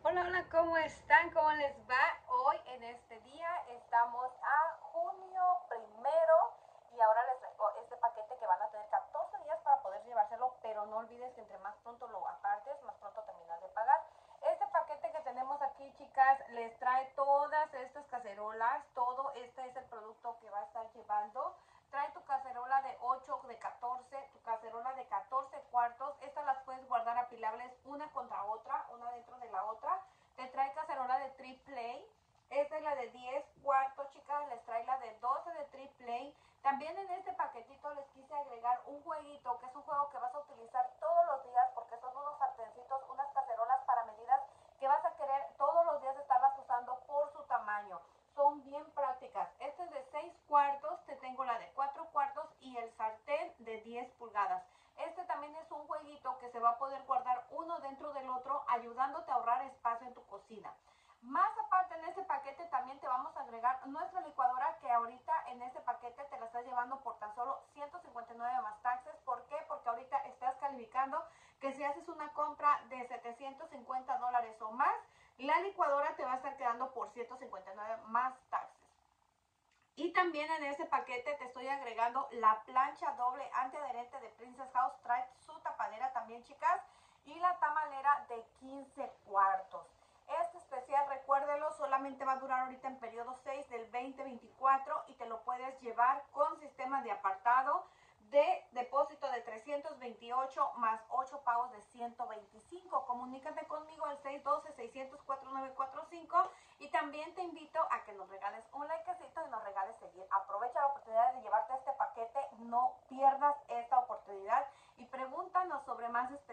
Hola, hola, ¿cómo están? ¿Cómo les va? Hoy en este día estamos a junio 1 y ahora les traigo este paquete que van a tener 14 días para poder llevárselo, pero no olvides que entre más pronto lo apartes, más pronto terminas de pagar. Este paquete que tenemos aquí, chicas, les trae todas estas cacerolas, todo este es el producto que va a estar llevando. Trae tu cacerola de 8, de 14, tu cacerola de 14 cuartos. Estas las puedes guardar apilables una contra otra, una dentro de la otra. Te trae cacerola de triple. Esta es la de 10 cuartos, chicas. Les trae la de 12 de triple. También en este paquetito les quise agregar un jueguito, que es un juego que vas a utilizar todos los días, porque son unos sartencitos, unas cacerolas para medidas que vas a querer todos los días estarlas usando por su tamaño. Son bien prácticas. Este es de 6 cuartos, te tengo la de 4 cuartos y el sartén de 10 pulgadas. Este también es un jueguito que se va a poder guardar uno dentro del otro, ayudándote a ahorrar espacio en tu cocina. Más aparte, en este paquete también te vamos a agregar nuestra licuadora, que ahorita en este paquete te la estás llevando por tan solo 159 más taxes. ¿Por qué? Porque ahorita estás calificando que si haces una compra de $750 o más, la licuadora te va a estar quedando por 159 más taxes. Y también en este paquete te estoy agregando la plancha doble antiadherente de Princess House. Trae su tapadera también, chicas, y la tamalera de 15 cuartos. Este especial, recuérdelo, solamente va a durar ahorita en periodo 6 del 2024 y te lo puedes llevar con sistema de apartado, de depósito de 328 más 8 pagos de 125. Comunícate conmigo al 612-600-4945 y también te invito a que nos regales un likecito y nos regales seguir. Aprovecha la oportunidad de llevarte este paquete, no pierdas esta oportunidad y pregúntanos sobre más especialistas